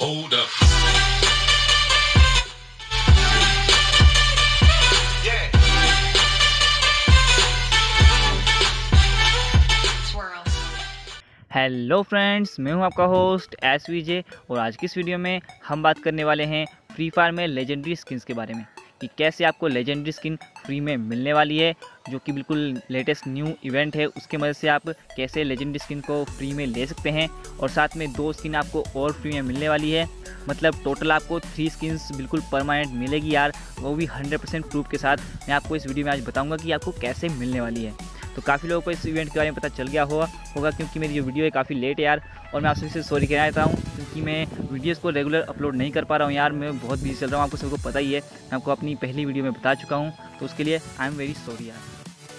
Hold up. Yeah. Swirl. Hello friends, मैं हूं आपका होस्ट SVJ और आज की इस वीडियो में हम बात करने वाले हैं फ्री फायर में लेजेंडरी स्किन्स के बारे में कि कैसे आपको लेजेंडरी स्किन फ्री में मिलने वाली है, जो कि बिल्कुल लेटेस्ट न्यू इवेंट है। उसके मदद से आप कैसे लेजेंडरी स्किन को फ्री में ले सकते हैं और साथ में 2 स्किन आपको और फ्री में मिलने वाली है। मतलब टोटल आपको 3 स्किन्स बिल्कुल परमानेंट मिलेगी यार, वो भी 100% प्रूफ के साथ। मैं आपको इस वीडियो में आज बताऊँगा कि आपको कैसे मिलने वाली है। तो काफ़ी लोगों को इस इवेंट के बारे में पता चल गया होगा क्योंकि मेरी जो वीडियो है काफ़ी लेट है यार, और मैं आपसे सॉरी कहना चाहता हूँ क्योंकि मैं वीडियोस को रेगुलर अपलोड नहीं कर पा रहा हूँ यार। मैं बहुत बिजी चल रहा हूँ, आपको सबको पता ही है। मैं आपको अपनी पहली वीडियो में बता चुका हूँ, तो उसके लिए आई एम वेरी सॉरी यार।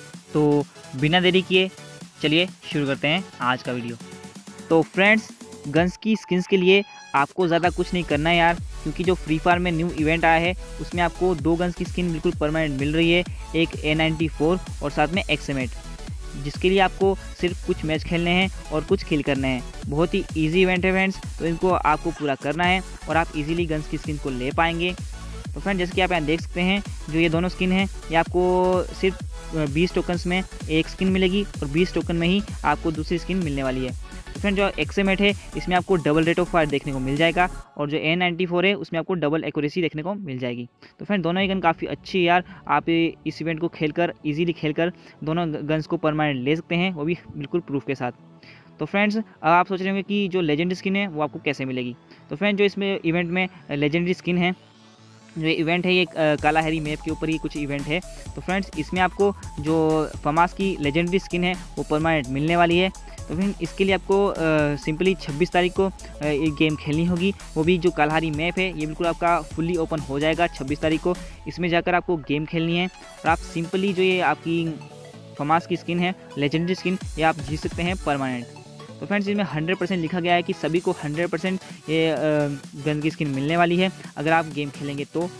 तो बिना देरी किए चलिए शुरू करते हैं आज का वीडियो। तो फ्रेंड्स, गन्स की स्किन्स के लिए आपको ज़्यादा कुछ नहीं करना है यार, क्योंकि जो फ्री फायर में न्यू इवेंट आया है उसमें आपको 2 गन्स की स्किन बिल्कुल परमानेंट मिल रही है, एक A94 और साथ में XM8, जिसके लिए आपको सिर्फ कुछ मैच खेलने हैं और कुछ किल करने हैं। बहुत ही इजी इवेंट है फ्रेंड्स, तो इनको आपको पूरा करना है और आप इजीली गन्स की स्किन को ले पाएंगे। तो फ्रेंड, जैसे कि आप यहाँ देख सकते हैं, जो ये दोनों स्किन हैं ये आपको सिर्फ 20 टोकन्स में एक स्किन मिलेगी और 20 टोकन में ही आपको दूसरी स्किन मिलने वाली है। तो फ्रेंड, जो XM8 है इसमें आपको डबल रेट ऑफ फायर देखने को मिल जाएगा और जो A94 है उसमें आपको डबल एक्यूरेसी देखने को मिल जाएगी। तो फ्रेंड, दोनों ही गन काफ़ी अच्छी है यार। आप इस इवेंट को खेलकर इजीली खेलकर दोनों गन्स को परमानेंट ले सकते हैं, वो भी बिल्कुल प्रूफ के साथ। तो फ्रेंड्स, अब आप सोच रहे होंगे कि जो लेजेंडरी स्किन है वो आपको कैसे मिलेगी। तो फ्रेंड, जो इसमें इवेंट में लेजेंडरी स्किन है, जो इवेंट है ये काला हैरी मैप के ऊपर ही कुछ इवेंट है। तो फ्रेंड्स, इसमें आपको जो फमास की लेजेंडरी स्किन है वो परमानेंट मिलने वाली है। तो फ्रेंड, इसके लिए आपको सिंपली 26 तारीख को एक गेम खेलनी होगी, वो भी जो कालहारी मैप है ये बिल्कुल आपका फुल्ली ओपन हो जाएगा 26 तारीख को। इसमें जाकर आपको गेम खेलनी है और आप सिंपली जो ये आपकी फमास की स्किन है लेजेंडरी स्किन, ये आप जीत सकते हैं परमानेंट। तो फ्रेंड्स, इसमें 100% लिखा गया है कि सभी को 100% ये गन की स्किन मिलने वाली है अगर आप गेम खेलेंगे तो।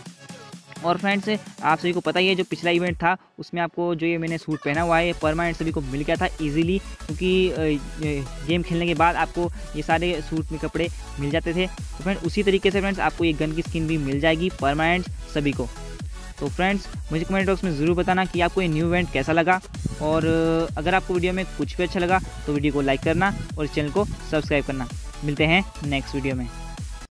और फ्रेंड्स, आप सभी को पता ही है जो पिछला इवेंट था उसमें आपको जो ये मैंने सूट पहना हुआ है ये परमानेंट सभी को मिल गया था इजीली, क्योंकि गेम खेलने के बाद आपको ये सारे सूट में कपड़े मिल जाते थे। तो फ्रेंड्स, उसी तरीके से फ्रेंड्स आपको ये गन की स्किन भी मिल जाएगी परमानेंट सभी को। तो फ्रेंड्स, मुझे कमेंट बॉक्स में ज़रूर बताना कि आपको ये न्यू इवेंट कैसा लगा, और अगर आपको वीडियो में कुछ भी अच्छा लगा तो वीडियो को लाइक करना और इस चैनल को सब्सक्राइब करना। मिलते हैं नेक्स्ट वीडियो में।